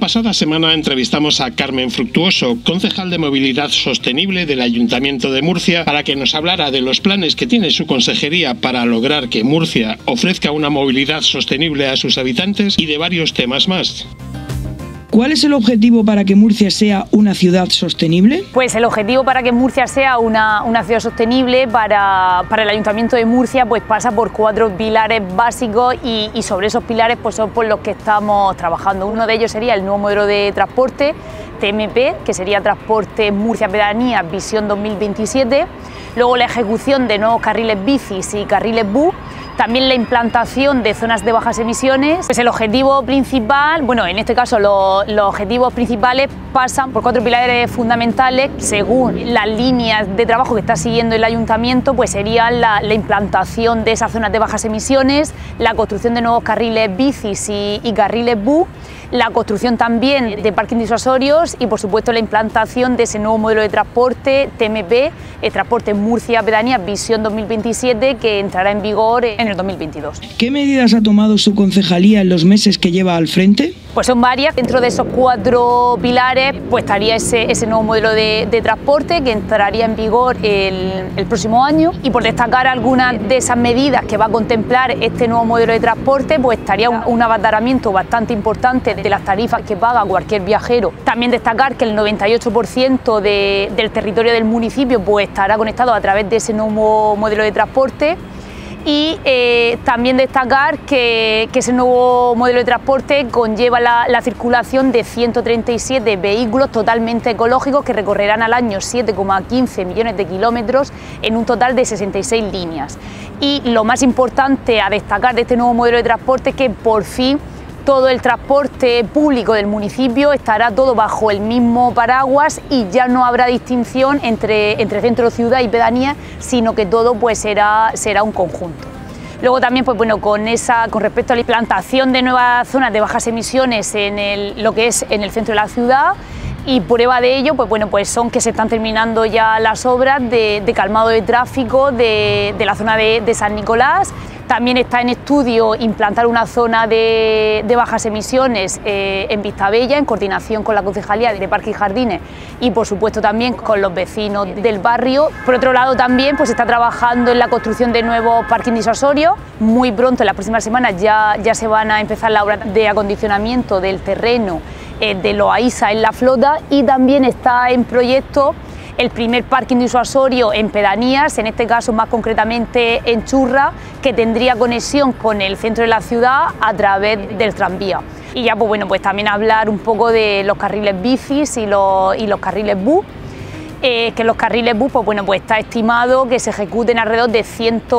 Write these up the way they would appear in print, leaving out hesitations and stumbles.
pasada semana entrevistamos a Carmen Fructuoso, concejal de Movilidad Sostenible del Ayuntamiento de Murcia, para que nos hablara de los planes que tiene su consejería para lograr que Murcia ofrezca una movilidad sostenible a sus habitantes y de varios temas más. ¿Cuál es el objetivo para que Murcia sea una ciudad sostenible? Pues el objetivo para que Murcia sea una ciudad sostenible para el Ayuntamiento de Murcia pues pasa por 4 pilares básicos y sobre esos pilares pues son por los que estamos trabajando. Uno de ellos sería el nuevo modelo de transporte, TMP, que sería Transporte Murcia Pedanía Visión 2027, luego la ejecución de nuevos carriles bicis y carriles bus, también la implantación de zonas de bajas emisiones. Pues el objetivo principal, bueno, en este caso los objetivos principales pasan por 4 pilares fundamentales. Según las líneas de trabajo que está siguiendo el ayuntamiento, pues serían la implantación de esas zonas de bajas emisiones, la construcción de nuevos carriles bicis y carriles bus, la construcción también de parking disuasorios y por supuesto la implantación de ese nuevo modelo de transporte TMP, el Transporte Murcia Pedanía Visión 2027, que entrará en vigor en el 2022. ¿Qué medidas ha tomado su concejalía en los meses que lleva al frente? Pues son varias. Dentro de esos 4 pilares pues estaría ese nuevo modelo de transporte que entraría en vigor el próximo año, y por destacar algunas de esas medidas que va a contemplar este nuevo modelo de transporte, pues estaría un abaratamiento bastante importante de las tarifas que paga cualquier viajero. También destacar que el 98% del territorio del municipio pues estará conectado a través de ese nuevo modelo de transporte. Y también destacar que ese nuevo modelo de transporte conlleva la circulación de 137 vehículos totalmente ecológicos que recorrerán al año 7,15 millones de kilómetros en un total de 66 líneas. Y lo más importante a destacar de este nuevo modelo de transporte es que por fin todo el transporte público del municipio estará todo bajo el mismo paraguas y ya no habrá distinción entre centro, ciudad y pedanía, sino que todo pues será un conjunto. Luego también pues bueno, con respecto a la implantación de nuevas zonas de bajas emisiones en lo que es en el centro de la ciudad, y prueba de ello pues bueno, pues son que se están terminando ya las obras de calmado de tráfico de la zona de San Nicolás. También está en estudio implantar una zona de bajas emisiones en Vistabella, en coordinación con la Concejalía de Parques y Jardines y por supuesto también con los vecinos del barrio. Por otro lado también pues, se está trabajando en la construcción de nuevos parking disuasorios. Muy pronto, en las próximas semanas, ya se van a empezar la obra de acondicionamiento del terreno de Loaiza en La Flota, y también está en proyecto el primer parking disuasorio en pedanías, en este caso más concretamente en Churra, que tendría conexión con el centro de la ciudad a través del tranvía. Y ya pues bueno, pues también hablar un poco de los carriles bicis y los carriles bus, que los carriles bus pues bueno, pues está estimado que se ejecuten alrededor de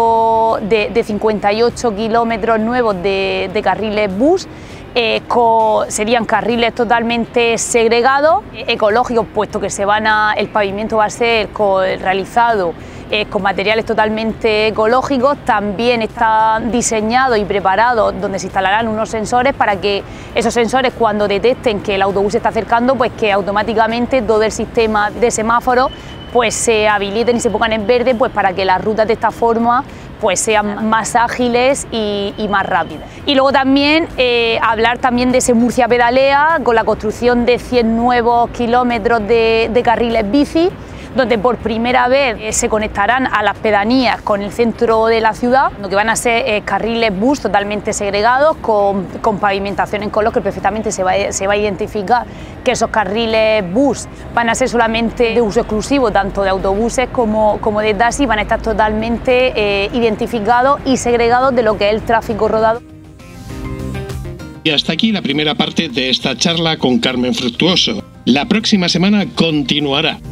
58 kilómetros nuevos de carriles bus. Serían carriles totalmente segregados, ecológicos, puesto que el pavimento va a ser realizado con materiales totalmente ecológicos. También está diseñado y preparado donde se instalarán unos sensores para que esos sensores, cuando detecten que el autobús se está acercando, pues que automáticamente todo el sistema de semáforos pues se habiliten y se pongan en verde, pues para que las rutas de esta forma pues sean más ágiles y más rápidas. Y luego también hablar también de ese Murcia Pedalea, con la construcción de 100 nuevos kilómetros de carriles bici, donde por primera vez se conectarán a las pedanías con el centro de la ciudad, lo que van a ser carriles bus totalmente segregados, con pavimentación en color, que perfectamente se va a identificar que esos carriles bus van a ser solamente de uso exclusivo, tanto de autobuses como de taxis, van a estar totalmente identificados y segregados de lo que es el tráfico rodado. Y hasta aquí la primera parte de esta charla con Carmen Fructuoso. La próxima semana continuará.